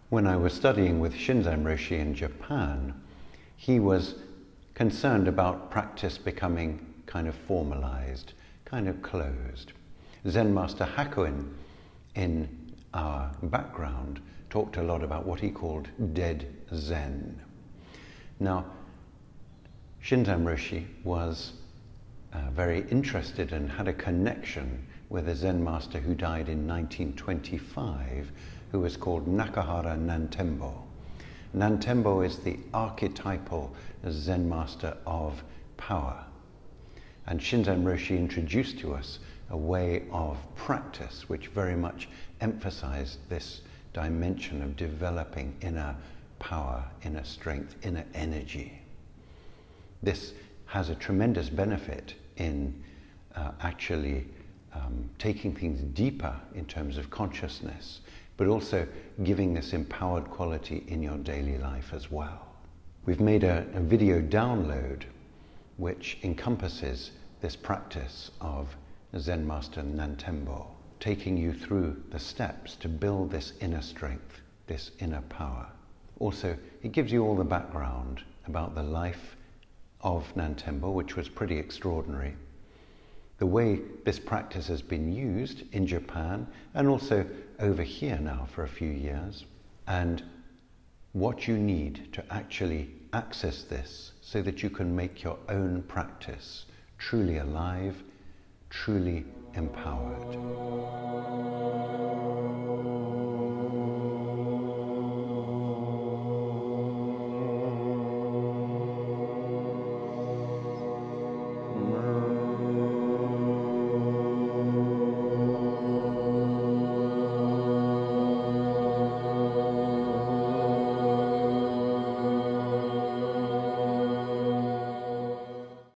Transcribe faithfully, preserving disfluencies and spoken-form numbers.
When I was studying with Shinzen Roshi in Japan, he was concerned about practice becoming kind of formalized, kind of closed. Zen Master Hakuin, in our background, talked a lot about what he called dead Zen. Now, Shinzen Roshi was uh, very interested and had a connection with a Zen master who died in nineteen twenty-five, who was called Nakahara Nantembo. Nantembo is the archetypal Zen master of power. And Shinzen Roshi introduced to us a way of practice which very much emphasized this dimension of developing inner power, inner strength, inner energy. This has a tremendous benefit in uh, actually um, taking things deeper in terms of consciousness, but also giving this empowered quality in your daily life as well. We've made a, a video download which encompasses this practice of Zen Master Nantembo, taking you through the steps to build this inner strength, this inner power. Also, it gives you all the background about the life of Nantembo, which was pretty extraordinary, the way this practice has been used in Japan and also over here now for a few years, and what you need to actually access this so that you can make your own practice truly alive, truly empowered.